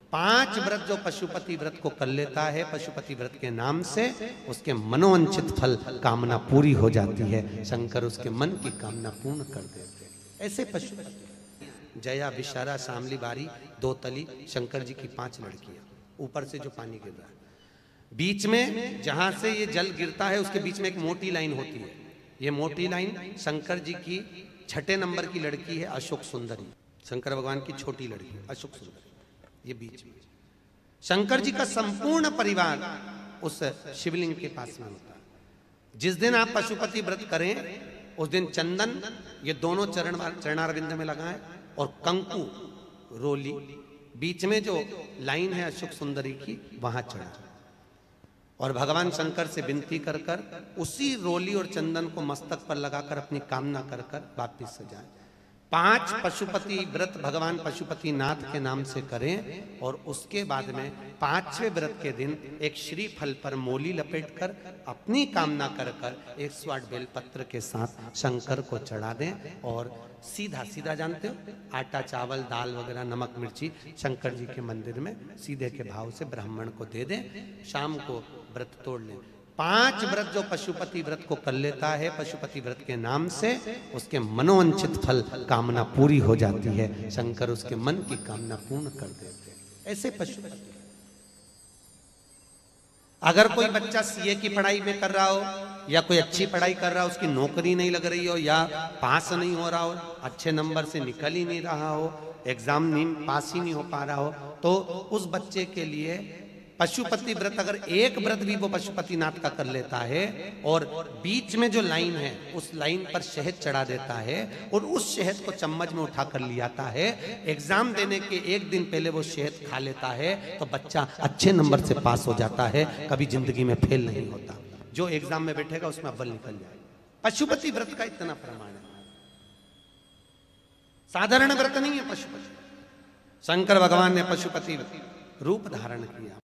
5 व्रत जो पशुपति व्रत को कर लेता है पशुपति व्रत के नाम से, उसके मनोवांछित फल कामना पूरी हो जाती है। शंकर उसके मन की कामना पूर्ण कर देते हैं। ऐसे पशुपति जया, विशारा, शामली, बारी, दो तली, शंकर जी की 5 लड़कियां। ऊपर से जो पानी गिर रहा है, बीच में जहां से ये जल गिरता है उसके बीच में एक मोटी लाइन होती है। ये मोटी लाइन शंकर जी की 6 नंबर की लड़की है, अशोक सुंदरी। शंकर भगवान की छोटी लड़की अशोक सुंदरी, ये बीच में। शंकर जी का संपूर्ण परिवार उस शिवलिंग के पास में होता है। जिस दिन आप पशुपति व्रत करें उस दिन चंदन ये दोनों चरणारविंद में लगाएं और कंकु रोली बीच में जो लाइन है अशोक सुंदरी की वहां चढ़ा और भगवान शंकर से विनती कर कर उसी रोली और चंदन को मस्तक पर लगाकर अपनी कामना कर कर वापिस से जाए। 5 पशुपति व्रत भगवान पशुपति नाथ के नाम से करें और उसके बाद में 5वें व्रत के दिन एक श्रीफल पर मोली लपेटकर अपनी कामना कर कर 108 बेलपत्र के साथ शंकर को चढ़ा दें और सीधा सीधा जानते हो आटा चावल दाल वगैरह नमक मिर्ची शंकर जी के मंदिर में सीधे के भाव से ब्राह्मण को दे दें। शाम को व्रत तोड़ लें। 5 व्रत जो पशुपति व्रत को कर लेता है पशुपति व्रत के नाम से, उसके मनोवांछित फल कामना पूरी हो जाती है। शंकर उसके मन की कामना पूर्ण कर देते हैं। ऐसे पशुपति। अगर कोई बच्चा सीए की पढ़ाई में कर रहा हो या कोई अच्छी पढ़ाई कर रहा हो, उसकी नौकरी नहीं लग रही हो या पास नहीं हो रहा हो, अच्छे नंबर से निकल ही नहीं रहा हो, एग्जाम नहीं पास ही नहीं हो पा रहा हो, तो उस बच्चे के लिए पशुपति व्रत अगर एक व्रत भी वो पशुपतिनाथ का कर लेता है और बीच में जो लाइन है उस लाइन पर शहद चढ़ा देता है और उस शहद को चम्मच में उठा कर लियाता है, एग्जाम देने के 1 दिन पहले वो शहद खा लेता है तो बच्चा अच्छे नंबर से पास हो जाता है, कभी जिंदगी में फेल नहीं होता। जो एग्जाम में बैठेगा उसमें अव्वल निकल जाए। पशुपति व्रत का इतना प्रमाण है, साधारण व्रत नहीं है पशुपति। शंकर भगवान ने पशुपति रूप धारण किया।